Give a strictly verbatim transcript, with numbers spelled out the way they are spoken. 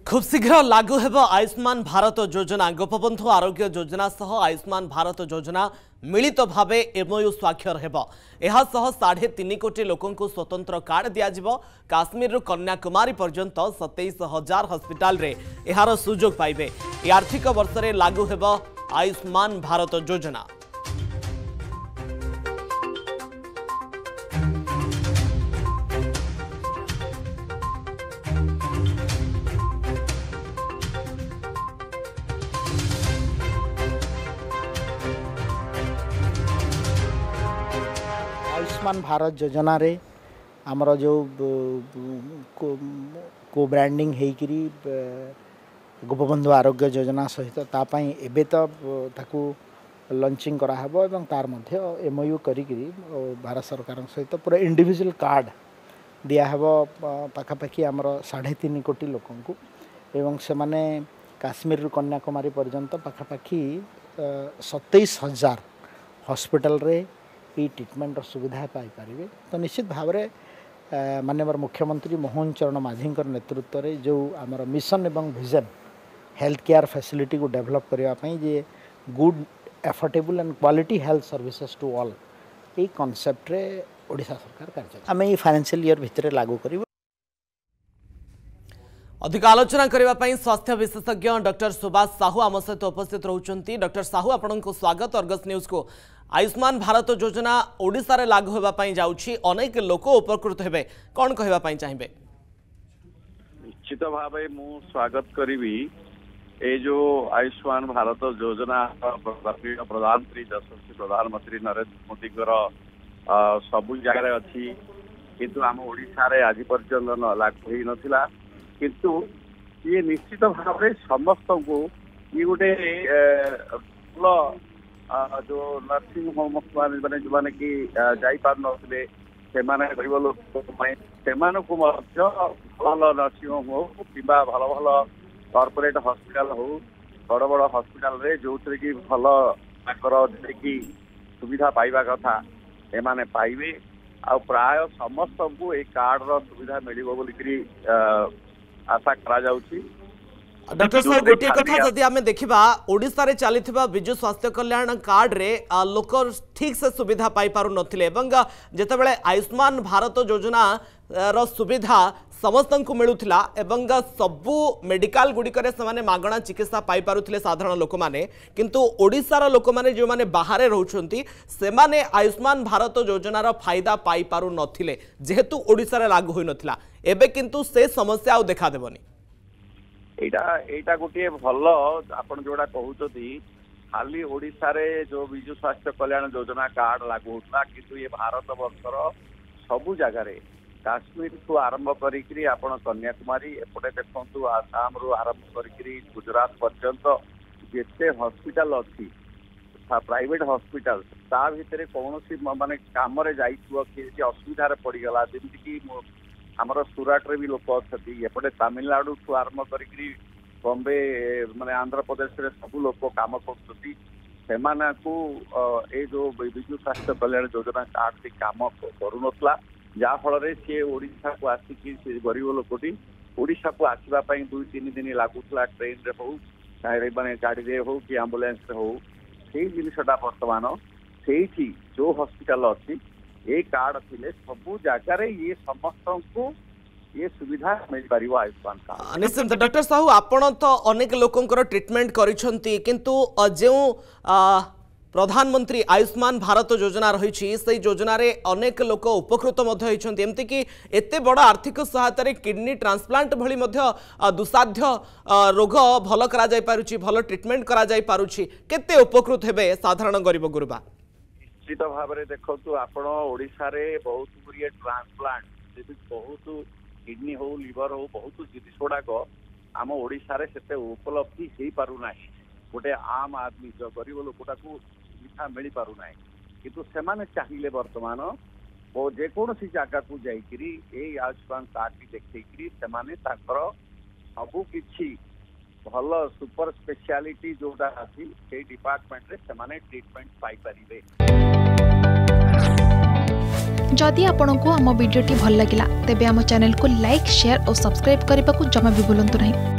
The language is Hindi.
खूब शीघ्र लागू हेब आयुष्मान भारत योजना। गोपबंधु आरोग्य योजना सह आयुष्मान भारत योजना मिलित भाव एमओयू स्वाक्षर हेब। एहा सह साढ़े तीन कोटी लोकंकु स्वतंत्र कार्ड दियाजिबो। काश्मीर रु कन्याकुमारी पर्यंत सत्ताईस हजार हॉस्पिटल रे एहार सुजोग पाइबे। ए आर्थिक वर्ष रे लागू हेब आयुष्मान भारत योजना। आयुष्मान भारत योजना रे आमर जो को, को ब्रांडिंग हेकरी गोपबंधु आरोग्य योजना सहित तापाई एबे तो ताकू लॉन्चिंग करा हबो एवं तार मध्य एमओयू करी भारत सरकार सहित पूरा इंडिविजुअल कार्ड दिया हबो पाखापाखि आमर साढ़े तीन कोटी लोकंकु एवं से माने काश्मीर रु कन्याकुमारी पर्यंत पाखापाखि सत्ताईस हजार हॉस्पिटल रे ट्रिटमेंट सुविधा पाई पारे। तो निश्चित भाव में माननीय मुख्यमंत्री मोहन चरण माझी नेतृत्व में जो आमर मिशन एवं विजन हेल्थ केयर फैसिलिटी को डेवलप करने जे good affordable and quality health services to all ये कॉन्सेप्ट रे ओडिशा सरकार कार्य आम ये फाइनेंशियल ईयर भितर लागू करूँ। अधिक आलोचना करने स्वास्थ्य विशेषज्ञ डॉक्टर सुभाष साहू आम सहित उपस्थित रहउछंती। डॉक्टर साहू आपनको स्वागत अर्गस न्यूज को। आयुष्मान भारत योजना ओडिशा रे लागू होबा पई जाउछि, अनेक लोक उपकृत हेबे, कोन कहबा पई चाहिबे? निश्चित भावे मु स्वागत करिवि ए जो आयुष्मान भारत योजना प्रधानमंत्री यशस्वी प्रधानमंत्री नरेंद्र मोदी सबु जगह अच्छी किंतु आम ओडिशा रे आज पर्यंत लागू होई नथिला। किंतु ये निश्चित भाव में समस्त को ये गोटे जो नर्सिंग होम मैंने जो मैंने कि जापार नथिले गरीब लोक भल नर्सिंग होम हो कि भल भल कॉर्पोरेट हॉस्पिटल हो बड़ बड़ हॉस्पिटल रे जो कि भल कि सुविधा पाइबा कथा एमाने पाइबे आ प्राय समस्त को ए कार्ड रो सुविधा मिलिबो बोलिकरी आशा करा जाउछि। डॉक्टर साहब गोटे कथा जदि आमे देखिबा ओडिसा रे चलिथिबा बिजु स्वास्थ्य कल्याण कार्ड रे लोक ठीक से सुविधा पाई पारु नथिले एवं जेतेबेले आयुष्मान भारत योजना रो सुविधा समस्त को मिलुथिला एवं सबु मेडिकल गुड़िकरे से मागणा चिकित्सा पाई पारुथिले साधारण लोक माने, किंतु ओडिसा रो लोक माने जो माने बाहरे रहउछंती से माने आयुष्मान भारत योजना रो फायदा पाई पारु नथिले जेहेतु ओडिसा रे लागू होई नथिला। एबे किंतु से समस्या आ देखा देबनी। एटा एटा गोटे भल आपण जोड़ा कहउछथि खाली ओडिसा रे जो बिजु स्वास्थ्य कल्याण योजना कार्ड लागू होता किंतु ये भारत वर्षर सबु जगह रे काश्मीर को आरंभ करी आपण कन्याकुमारी एपटे देखु आसाम रु आरंभ करी गुजरात पर्यंत जिते हॉस्पिटल अच्छी प्राइवेट हॉस्पिटल ता भितर कौन सी माने काम रे जाइथुव कि असुविधा पड़गला जमी कि आमर सुराट रे भी लोक अच्छी एपटे तमिलनाडु ठू आरंभ करी बॉम्बे माने आंध्र प्रदेश रे सब लोक काम करछथि सेमाना को ए जो बिजु स्वास्थ्य कल्याण योजना कार्ड से काम करू नथला जा फल सी ओडिशा को आसिकी गरीब लोकटी ओडिशा को आसवा दुई तीन दिन लगुला ट्रेन रे हो माने गाड़ी रे हो कि एम्बुलेंस रे हो से जिनटा बर्तमान से जो हॉस्पिटल अच्छी ये कार्ड थिले सबु जगह ये समस्त को ये सुविधा मिल पारिबो आयुष्मान कार्ड। निश्चित डॉक्टर साहू आपण तो अनेक लोकंकर ट्रीटमेंट करिसंती किंतु जो प्रधानमंत्री आयुष्मान भारत योजना रही से योजना रे अनेक लोक उपकृत एमती कि एते बड़ आर्थिक सहायता रे किडनी ट्रांसप्लांट भली मध्य दुसाध्य रोग भल करा जाय पारुछि, भल ट्रीटमेंट करा जाय पारुछि, केते उपकृत हेबे साधारण गरीब गुरुबा? निश्चित भाव में देखु आपण ओडिशा रे बहुत गुड़िए ट्रांसप्लांट बहुत किडनी हो लिवर हो बहुत जिनिस गुड़ाक आम ओडिशा रे सेते उपलब्धि हो पारु नाही। गोटे आम आदमी जो गरीब लोकटा को सुविधा मिल पारु नाही किंतु सेमाने चाहिए वर्तमान जेकोसी जगह को जाइकरी ए आयुष्मान कार्ड देखिकी सेमाने ताकर सबु किछि भल सुपर स्पेशलिटी जोटा अछि से डिपार्टमेंट रे सेमाने ट्रीटमेंट पाई परिबे। जदि आपंक आम भिडी भल लगा तेब आम चैनल को लाइक शेयर और सब्सक्राइब करने को जमा भी भूलु नहीं।